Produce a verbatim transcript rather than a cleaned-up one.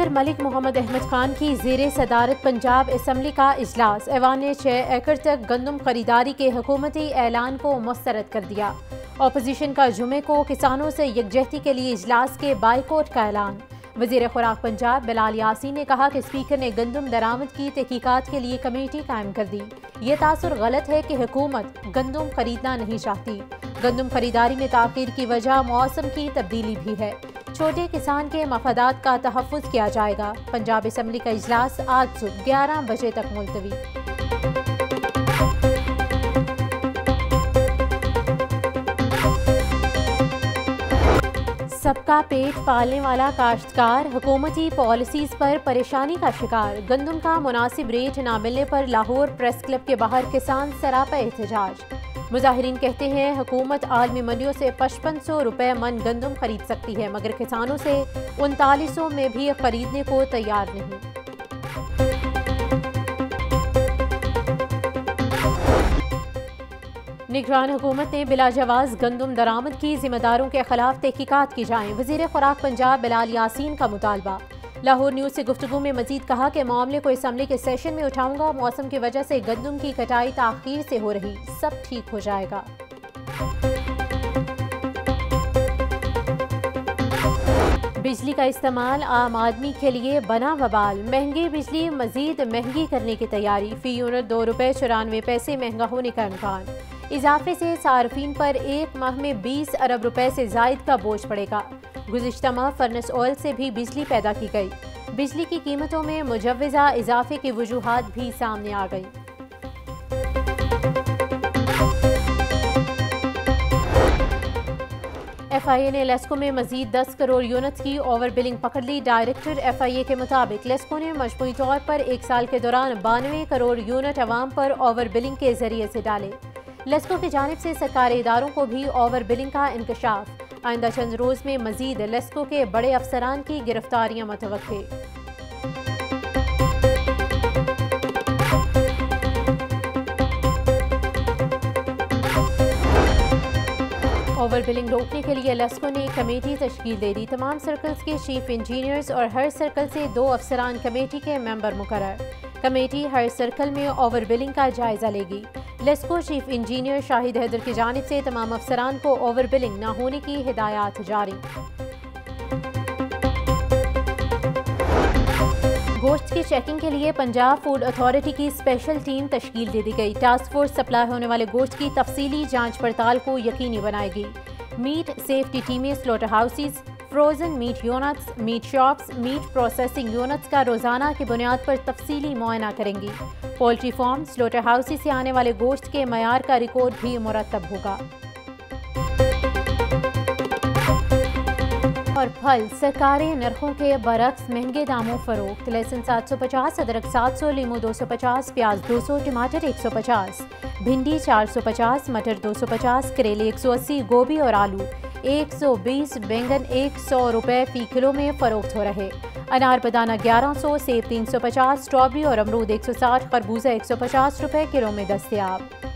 सदर मलिक मोहम्मद अहमद खान की ज़ेरे सदारत पंजाब असम्बली का इजलास। ऐवान ने छः एकड़ तक गंदम खरीदारी के हुकूमती ऐलान को मुस्तरद कर दिया। अपोजिशन का जुमे को किसानों से यकजहती के लिए इजलास के बाइकॉट का ऐलान। वज़ीर खुराक पंजाब बिलाल यासीन ने कहा कि स्पीकर ने गंदम दरामद की तहकीकात के लिए कमेटी कायम कर दी। ये तासुर गलत है कि हुकूमत गंदम खरीदना नहीं चाहती। गंदम खरीदारी में ताख़ीर की वजह मौसम की तब्दीली भी है। छोटे किसान के मफादात का तहफ़्फ़ुज़ किया जाएगा। पंजाब असम्बली का इजलास आज सुबह ग्यारह बजे तक मुलतवी। सबका पेट पालने वाला काश्तकार हुकूमती पॉलिसीज़ पर परेशानी का शिकार। गंदम का मुनासिब रेट ना मिलने पर लाहौर प्रेस क्लब के बाहर किसान सरापा एहतजाज। मुजाहिरीन कहते हैं हुकूमत आलमी मंडियों से पचपन सौ रुपये मन गंदम खरीद सकती है, मगर किसानों से उनतालीस सौ में भी खरीदने को तैयार नहीं। निगरान हुकूमत ने बिला जवाज गंदम दरामद की जिम्मेदारों के खिलाफ तहकीकात की जाएं। वज़ीर खुराक पंजाब बिलाल यासीन का मुतालबा। लाहौर न्यूज़ से गुफ्तगू में मजीद कहा कि मामले को असम्बली के सेशन में उठाऊंगा। मौसम की वजह से गंदम की कटाई ताख़ीर से हो रही, सब ठीक हो जाएगा। बिजली का इस्तेमाल आम आदमी के लिए बना वबाल। महंगी बिजली मजीद महंगी करने की तैयारी। फी यूनिट दो रुपये चौरानवे पैसे महंगा होने का इम्कान। इजाफे से सार्फिन पर एक माह में बीस अरब रुपए से जायद का बोझ पड़ेगा। गुज़िश्ता माह फर्नेस ऑयल से भी बिजली पैदा की गई। बिजली की कीमतों में मुजव्वज़ा इजाफे की वजूहात भी सामने आ गई। एफ आई ए ने लेस्को में मजीद दस करोड़ यूनिट्स की ओवर बिलिंग पकड़ ली। डायरेक्टर एफ आई ए के मुताबिक लेस्को ने मजमूई तौर पर एक साल के दौरान बानवे करोड़ यूनिट अवाम पर ओवर बिलिंग के जरिए से डाले। लेस्को की जानिब से सरकारी इदारों को भी ओवर बिलिंग का इंकशाफ। आइंदा चंद रोज में मजीद लेस्को के बड़े अफसरान की गिरफ्तारियां मुतवक्के। ओवर बिलिंग रोकने के लिए लेस्को ने एक कमेटी तश्कील दे दी। तमाम सर्कल्स के चीफ इंजीनियर्स और हर सर्कल से दो अफसरान कमेटी के मेंबर मुकर्रर। कमेटी हर सर्कल में ओवर बिलिंग का जायजा लेगी। लेस्को चीफ इंजीनियर शाहिद हैदर की जानिब से तमाम अफसरान को ओवर बिलिंग न होने की हिदायत जारी। गोश्त की चेकिंग के लिए पंजाब फूड अथॉरिटी की स्पेशल टीम तश्कील दे दी गई। टास्क फोर्स सप्लाई होने वाले गोश्त की तफसीली जांच पड़ताल को यकीनी बनाएगी। मीट सेफ्टी टीमें slaughter houses, frozen meat units, meat shops, meat processing units का रोजाना की बुनियाद पर तफसीली मुआयना करेंगी। पोल्ट्री फार्म, स्लॉटर हाउसेस से आने वाले गोश्त के मयार का रिकॉर्ड भी मुरतब होगा। और फल सरकारी नरखों के बरक्स महंगे दामों फरोख्त। लहसुन सात सौ पचास, अदरक सात सौ, लीमू दो सौ पचास, प्याज दो सौ, टमाटर एक सौ पचास, भिंडी चार सौ पचास, मटर दो सौ पचास, करेले एक सौ अस्सी, गोभी और आलू एक सौ बीस, बैंगन एक सौ रुपये फी किलो में फरोख्त हो रहे। अनार बदाना ग्यारह सौ, सेब तीन सौ पचास, स्ट्रॉबेरी और अमरूद एक सौ साठ, खरबूजा एक सौ पचास रुपये किलो में दस्तयाब।